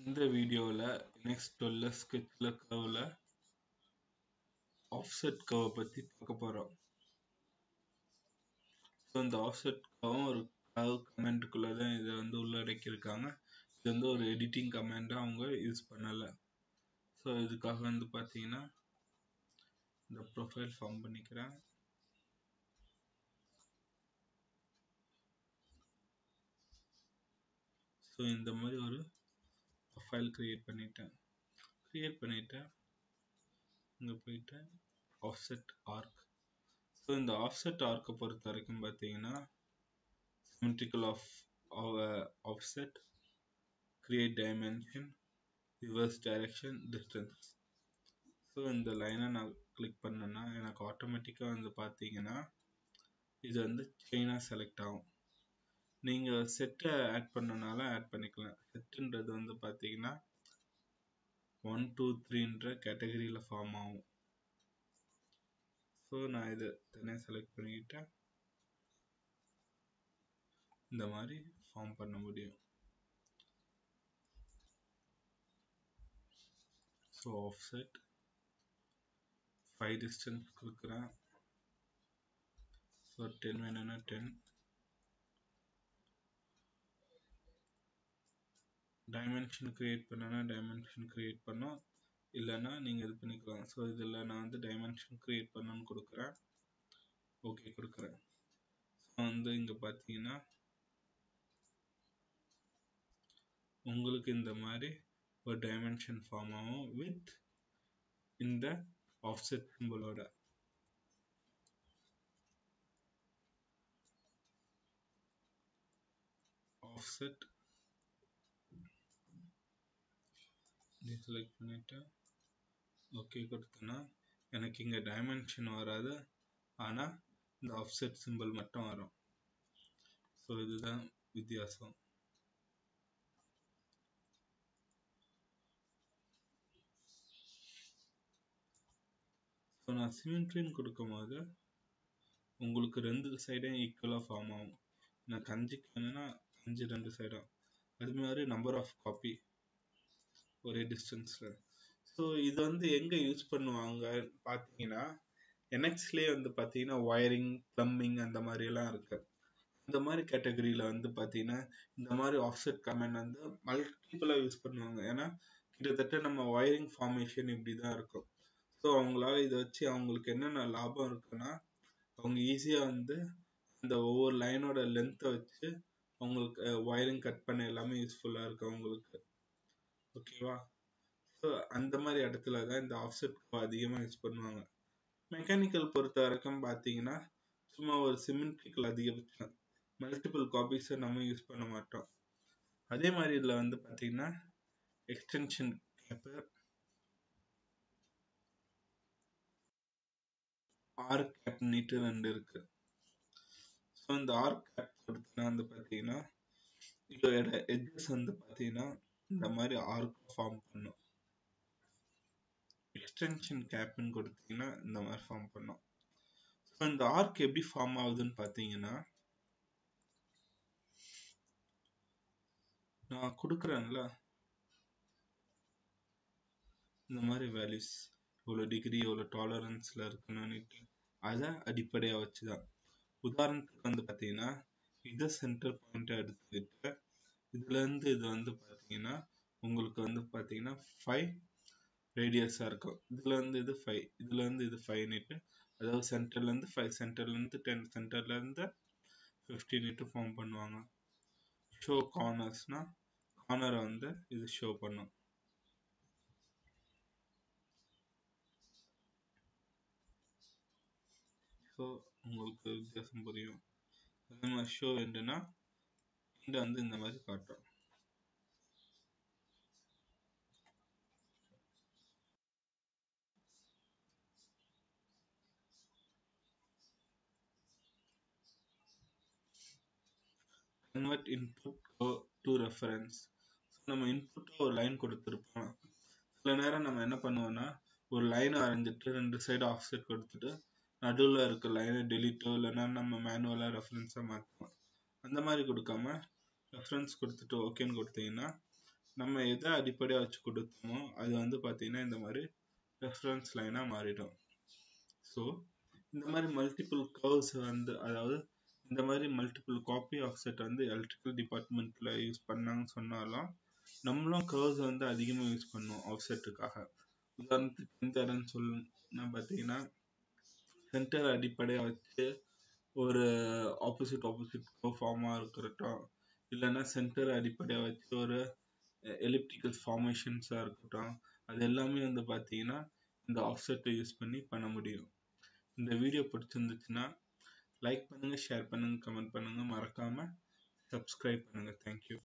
இந்த வீடியோவில் நெக்ஸ்ட் உள்ள ஸ்கெட்சில் கர்வில் ஆஃப்செட் கர்வை பற்றி பார்க்க போகிறோம். ஸோ இந்த ஆஃப்செட் கர்வும் ஒரு கர்வ் கமெண்ட்டுக்குள்ளே தான் இதை உள்ளடக்கியிருக்காங்க. இது ஒரு எடிட்டிங் கமெண்ட்டாக அவங்க யூஸ் பண்ணலை. ஸோ இதுக்காக பார்த்தீங்கன்னா இந்த ப்ரொஃபைல் ஃபார்ம் பண்ணிக்கிறேன். ஸோ இந்த மாதிரி ஒரு ப்ரொஃபைல் க்ரியேட் பண்ணிட்டேன். இங்கே போயிட்டு ஆஃப்செட் ஆர்க். ஸோ இந்த ஆஃப்செட் ஆர்க்கை பொறுத்த வரைக்கும் பார்த்தீங்கன்னா symmetrical of offset, create dimension, reverse direction, distance. So இந்த லைனை நான் கிளிக் பண்ணேன்னா எனக்கு ஆட்டோமேட்டிக்காக பார்த்தீங்கன்னா இது செயினாக செலக்ட் ஆகும். நீங்கள் செட்டை ஆட் பண்ணனால ஆட் பண்ணிக்கலாம். செட்டுன்றது பார்த்தீங்கன்னா 1 2 3ன்ற கேட்டகரியில் ஃபார்ம் ஆகும். ஸோ நான் இதை தனியாக செலக்ட் பண்ணிக்கிட்டேன். இந்த மாதிரி ஃபார்ம் பண்ண முடியும். ஸோ ஆஃப்செட் 5 டிஸ்டன்ஸ் கொடுக்குறேன். ஸோ 10 வேணும்னா 10. டைமென்ஷன் கிரியேட் பண்ணனா டைமென்ஷன் கிரியேட் பண்ணோம், இல்லைன்னா நீங்கள் இது பண்ணிக்கலாம். ஸோ இதில் நான் டைமென்ஷன் கிரியேட் பண்ணணும்னு கொடுக்குறேன். ஓகே கொடுக்குறேன். ஸோ இங்கே பார்த்தீங்கன்னா உங்களுக்கு இந்த மாதிரி ஒரு டைமென்ஷன் ஃபார்ம் ஆகும் வித் இந்த ஆஃப்செட் சிம்பிளோட. ஆஃப்செட் செலக்ட் பண்ணிட்டு ஓகே கொடுத்தேன்னா எனக்கு இங்கே டைமென்ஷன் வராது, ஆனால் இந்த ஆஃப்செட் சிம்பிள் மட்டும் வரும். ஸோ இதுதான் வித்தியாசம். ஸோ நான் சிமெட்ரின்னு கொடுக்கும்போது உங்களுக்கு 2 சைடும் ஈக்குவலாக ஃபார்ம் ஆகும். எனக்கு 5க்கு வேணும்னா 5 2 சைடும், அது மாதிரி நம்பர் ஆஃப் காப்பி ஒரே டிஸ்டன்ஸில். ஸோ இது எங்கே யூஸ் பண்ணுவாங்க பார்த்தீங்கன்னா என்எக்ஸ்லேயே பார்த்தீங்கன்னா ஒயரிங், ப்ளம்பிங் அந்த மாதிரியெல்லாம் இருக்குது. இந்த மாதிரி கேட்டகரியில் பார்த்தீங்கன்னா இந்த மாதிரி ஆஃப்செட் கமெண்ட் மல்டிபிளாக யூஸ் பண்ணுவாங்க. ஏன்னா கிட்டத்தட்ட நம்ம ஒயரிங் ஃபார்மேஷன் இப்படி தான் இருக்கும். ஸோ அவங்களால இதை வச்சு அவங்களுக்கு என்னென்ன லாபம் இருக்குன்னா அவங்க ஈஸியாக இந்த ஒவ்வொரு லைனோட லென்த்தை வச்சு அவங்களுக்கு ஒயரிங் கட் பண்ண எல்லாமே யூஸ்ஃபுல்லாக இருக்கு அவங்களுக்கு. ஓகேவா? ஸோ அந்த மாதிரி இடத்துல தான் இந்த ஆஃப்செட் அதிகமாக யூஸ் பண்ணுவாங்க. மெக்கானிக்கல் பொறுத்த வரைக்கும் பார்த்தீங்கன்னா சும்மா ஒரு சிமெட்ரிக்கல் அதிகபட்சம், மல்டிபிள் காப்பீஸை நம்ம யூஸ் பண்ண மாட்டோம். அதே மாதிரி இதில் பார்த்தீங்கன்னா எக்ஸ்டென்ஷன் கேப்பு, ஆர்க் கேப்னிட்டு 2 இருக்கு. ஸோ இந்த ஆர்க் கேப் கொடுத்தனா பார்த்தீங்கன்னா இதோட எட்ஜஸ் பார்த்தீங்கன்னா இந்த மாதிரி ஆர்க் ஃபார்ம் பண்ணும். எக்ஸ்டென்ஷன் கேப்னு கொடுத்தீங்கன்னா இந்த மாதிரி ஃபார்ம் பண்ணும். ஸோ இந்த ஆர்க் எப்படி ஃபார்ம் ஆகுதுன்னு பார்த்தீங்கன்னா நான் கொடுக்குறேன்ல இந்த மாதிரி வேல்யூஸ் இவ்வளோ டிகிரி எவ்வளோ டாலரன்ஸில் இருக்குன்னு அதை அடிப்படையாக வச்சு தான். உதாரணத்துக்கு பார்த்தீங்கன்னா இதை சென்டர் பாயிண்ட்டாக எடுத்துக்கிட்டு இதுலேருந்து இது பார்த்தீங்கன்னா உங்களுக்கு பார்த்தீங்கன்னா 5 ரேடியஸாக இருக்கும். இதுலேருந்து இது 5, இதுலேருந்து இது 5 அதாவது சென்டர்லேருந்து 5, சென்டர்லேருந்து 10, சென்டர்லேருந்து 15 ஃபார்ம் பண்ணுவாங்க. ஷோ கார்னர்ஸ்னா கார்னரை இது ஷோ பண்ணும். ஸோ உங்களுக்கு வித்தியாசம் புரியும். அதே மாதிரி ஷோ எண்டுனா எண்டு இந்த மாதிரி காட்டும். Convert input to reference. நம்ம இன்புட்டாக ஒரு லைன் கொடுத்துருப்போம். சில நேரம் நம்ம என்ன பண்ணுவோம்னா ஒரு லைனை வரைஞ்சிட்டு 2 சைடு ஆஃப்செட் கொடுத்துட்டு நடுவில் இருக்க லைனை டெலிட்டோ இல்லைன்னா நம்ம மேனுவலாக ரெஃபரன்ஸாக மாற்றுவோம். அந்த மாதிரி கொடுக்காம ரெஃபரன்ஸ் கொடுத்துட்டு ஓகேன்னு கொடுத்தீங்கன்னா நம்ம எதை அடிப்படையாக வச்சு கொடுத்தோமோ அது வந்து பார்த்தீங்கன்னா இந்த மாதிரி ரெஃபரன்ஸ் லைனாக மாறிடும். ஸோ இந்த மாதிரி மல்டிபிள் கர்வ்ஸ் வந்து, அதாவது இந்த மாதிரி மல்டிபிள் காப்பி ஆஃப்செட் வந்து எலக்ட்ரிக்கல் டிபார்ட்மெண்ட்டில் யூஸ் பண்ணாங்கன்னு சொன்னாலும் நம்மளும் கர்வ்ஸ் வந்து அதிகமாக யூஸ் பண்ணுவோம் ஆஃப்செட்டுக்காக. உதாரணத்துக்கு எந்த இடம்னு சொல்லணும்னா பார்த்தீங்கன்னா சென்டர் அடிப்படையாக வச்சு ஒரு ஆப்போசிட் ஃபார்மாக இருக்கட்டும், இல்லைன்னா சென்டர் அடிப்படையாக வச்சு ஒரு எலிப்டிக்கல் ஃபார்மேஷன்ஸாக இருக்கட்டும், அது எல்லாமே வந்து பார்த்தீங்கன்னா இந்த ஆஃப்செட்டை யூஸ் பண்ணி பண்ண முடியும். இந்த வீடியோ பிடிச்சிருந்துச்சுன்னா லைக் பண்ணுங்கள், ஷேர் பண்ணுங்கள், கமெண்ட் பண்ணுங்கள், மறக்காமல் சப்ஸ்கிரைப் பண்ணுங்கள். தேங்க்யூ.